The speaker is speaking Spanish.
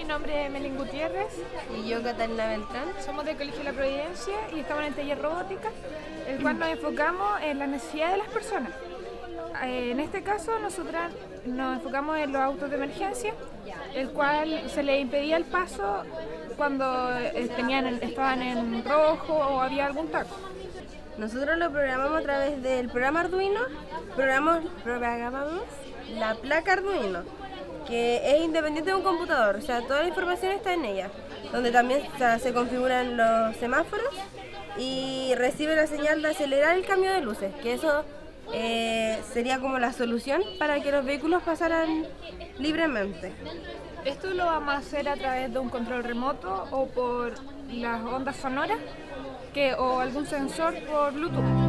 nombre es Melín Gutiérrez. Y yo, Catalina Beltrán. Somos del Colegio La Providencia y estamos en el taller robótica, el cual nos enfocamos en las necesidades de las personas. En este caso, nosotras nos enfocamos en los autos de emergencia, el cual se les impedía el paso cuando estaban en rojo o había algún taco. Nosotros lo programamos a través del programa Arduino, programamos la placa Arduino, que es independiente de un computador, o sea, toda la información está en ella, donde también se configuran los semáforos y recibe la señal de acelerar el cambio de luces, que eso sería como la solución para que los vehículos pasaran libremente. Esto lo vamos a hacer a través de un control remoto o por las ondas sonoras o algún sensor por Bluetooth.